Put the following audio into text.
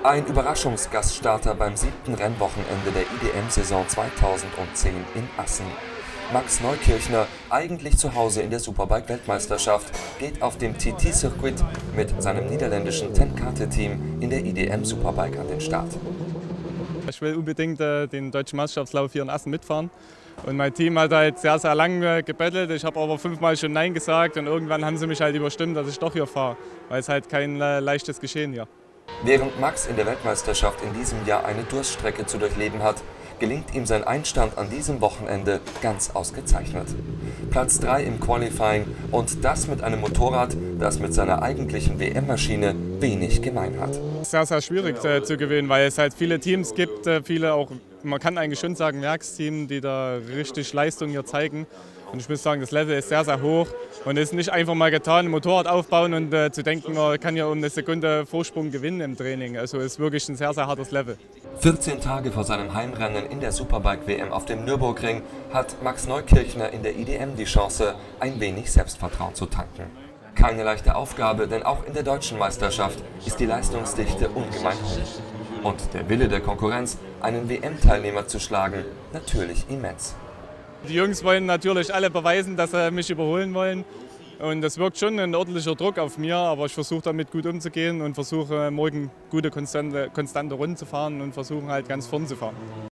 Ein Überraschungsgaststarter beim 7. Rennwochenende der IDM-Saison 2010 in Assen. Max Neukirchner, eigentlich zu Hause in der Superbike-Weltmeisterschaft, geht auf dem TT-Circuit mit seinem niederländischen Ten-Kate-Team in der IDM Superbike an den Start. Ich will unbedingt den deutschen Meisterschaftslauf hier in Assen mitfahren. Und mein Team hat halt sehr, sehr lange gebettelt. Ich habe aber 5-mal schon Nein gesagt und irgendwann haben sie mich halt überstimmt, dass ich doch hier fahre. Weil es halt kein leichtes Geschehen hier. Während Max in der Weltmeisterschaft in diesem Jahr eine Durststrecke zu durchleben hat, gelingt ihm sein Einstand an diesem Wochenende ganz ausgezeichnet. Platz 3 im Qualifying und das mit einem Motorrad, das mit seiner eigentlichen WM-Maschine wenig gemein hat. Sehr, sehr schwierig zu gewinnen, weil es halt viele Teams gibt, viele auch, man kann eigentlich schon sagen, Werksteam, die da richtig Leistung hier zeigen. Und ich muss sagen, das Level ist sehr, sehr hoch und es ist nicht einfach mal getan, ein Motorrad aufbauen und zu denken, man kann ja um eine Sekunde Vorsprung gewinnen im Training. Also es ist wirklich ein sehr, sehr hartes Level. 14 Tage vor seinem Heimrennen in der Superbike-WM auf dem Nürburgring hat Max Neukirchner in der IDM die Chance, ein wenig Selbstvertrauen zu tanken. Keine leichte Aufgabe, denn auch in der deutschen Meisterschaft ist die Leistungsdichte ungemein hoch. Und der Wille der Konkurrenz, einen WM-Teilnehmer zu schlagen, natürlich immens. Die Jungs wollen natürlich alle beweisen, dass sie mich überholen wollen. Und das wirkt schon ein ordentlicher Druck auf mir, aber ich versuche damit gut umzugehen und versuche morgen gute, konstante Runden zu fahren und versuche halt ganz vorn zu fahren.